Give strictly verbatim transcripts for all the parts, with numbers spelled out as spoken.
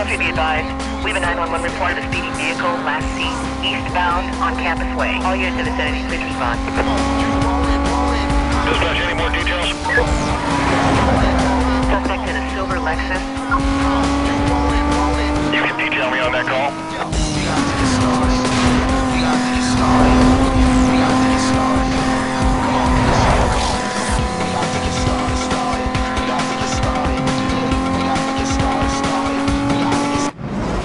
Country, be advised. We have a nine one one report of a speeding vehicle, last seen eastbound on Campus Way. All units in the vicinity, please respond. Dispatch, any more details? Suspect in a silver Lexus. You can detail me on that call? We got to get started. We got to get started. We got to get started. Come on, let's go. We got to get started, started. We got to get started. We got to get started, started. We got to get started.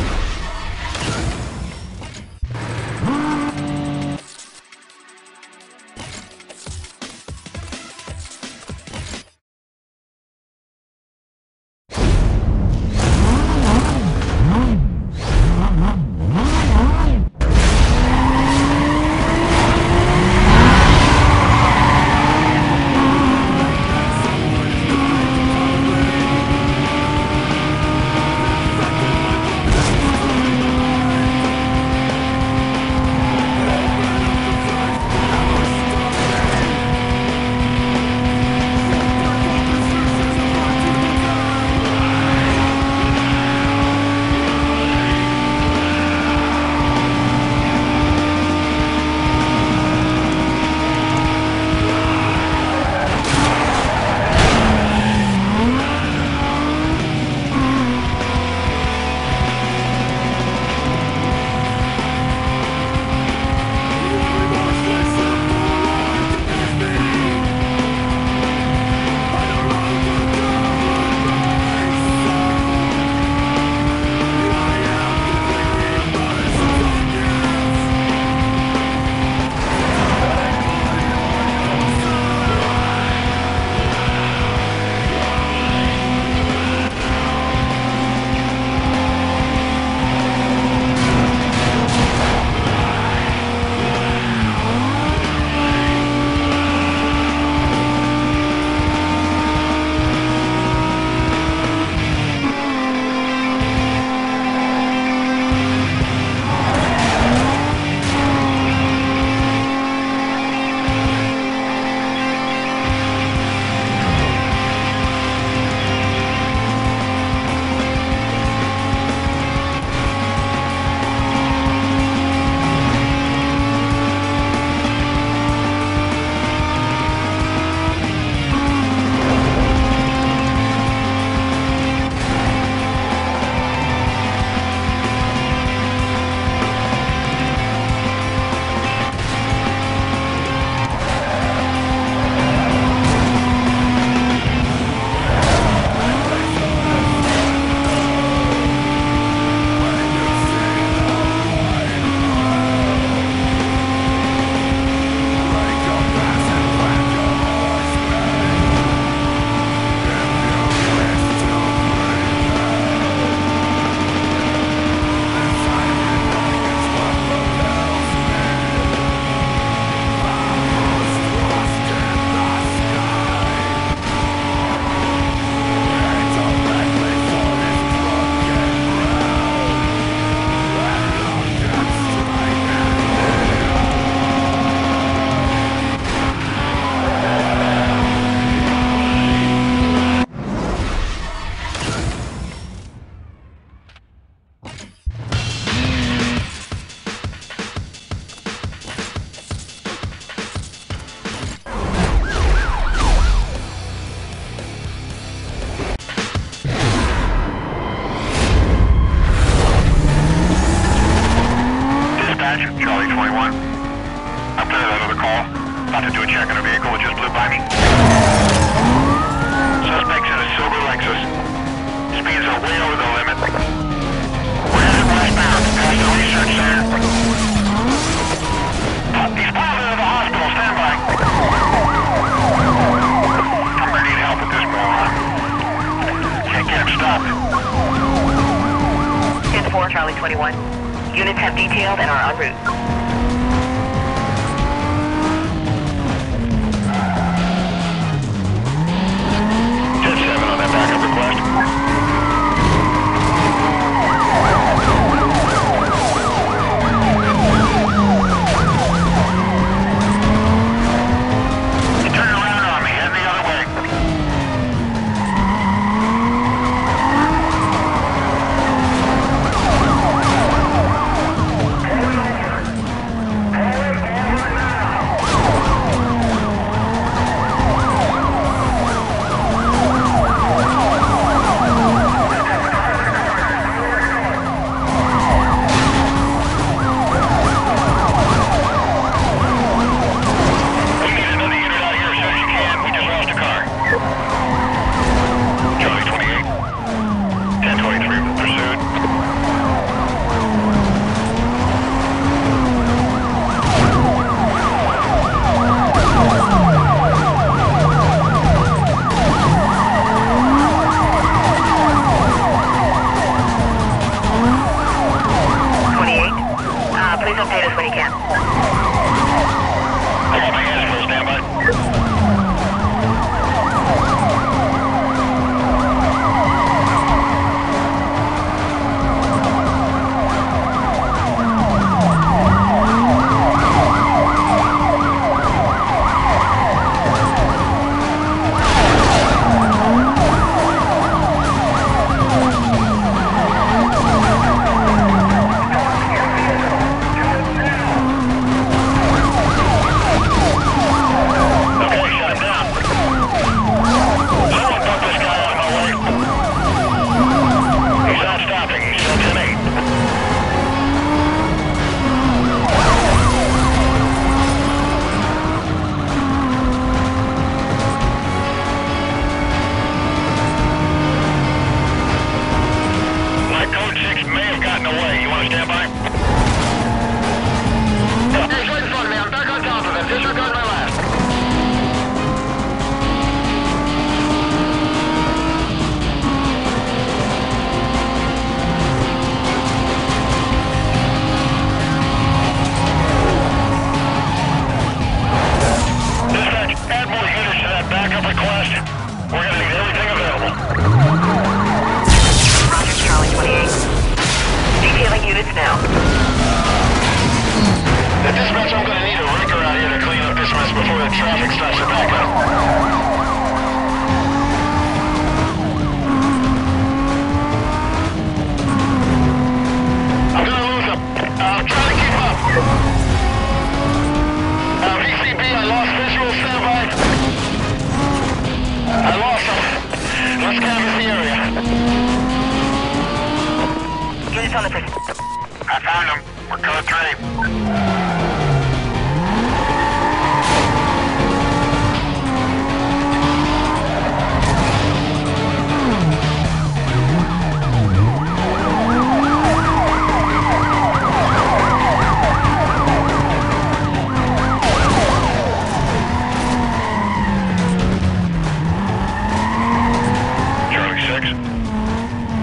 About to do a check on a vehicle that just blew by me. Suspect's in a silver Lexus. Speeds are way over the limit. We're headed westbound, past the research center. He's pulled into the hospital. Stand by. I'm gonna need help with this moron. Can't get him stopped. ten four, Charlie twenty-one. Units have detailed and are en route.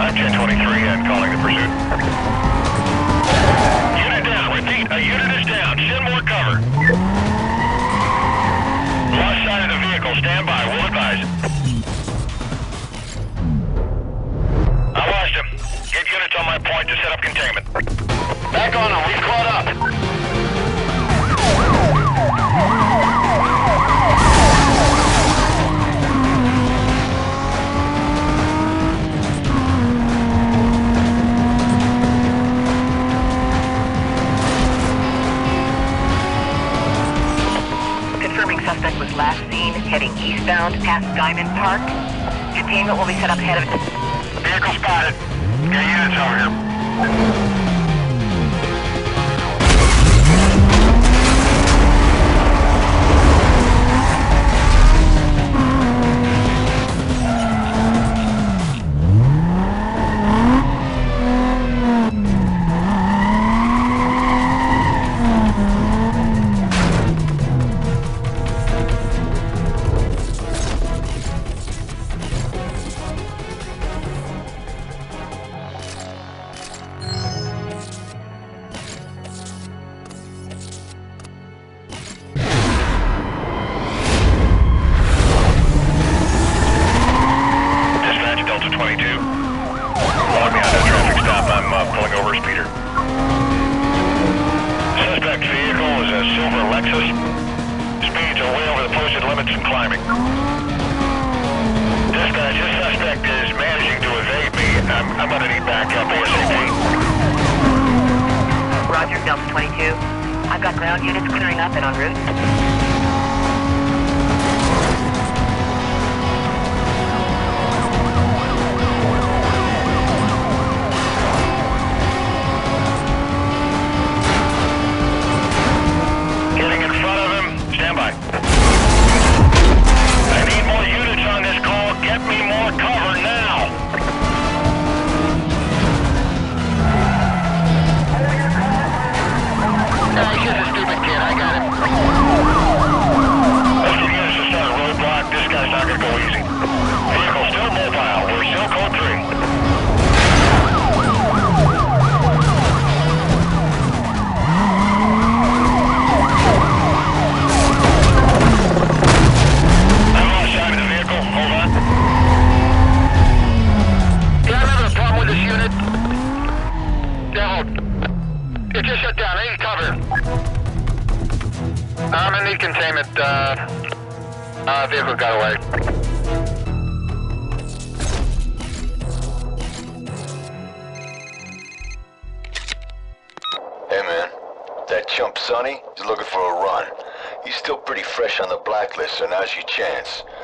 five ten twenty-three and calling the pursuit. Unit down. Repeat, a unit is down. Send more cover. Lost sight of the vehicle. Stand by. We'll advise. I lost him. Get units on my point to set up containment. Back on him. We've caught up. Confirming suspect was last seen heading eastbound past Diamond Park. Containment will be set up ahead of it. Vehicle spotted. Got units over here. Delta twenty-two. I've got ground units clearing up and en route. Getting in front of him. Stand by. I need more units on this call. Get me more cover now. Uh, he's a stupid kid. I got him. Let's get units to start a roadblock. This guy's not gonna go easy. Vehicle still mobile. We're still code three. I lost sight of the vehicle. Hold on. Yeah, I'm having a problem with this unit. Yeah, hold. It just shut down. I need cover. I'm in need containment. Uh, uh, vehicle got away. Hey man, that chump Sonny is looking for a run. He's still pretty fresh on the blacklist, so now's your chance.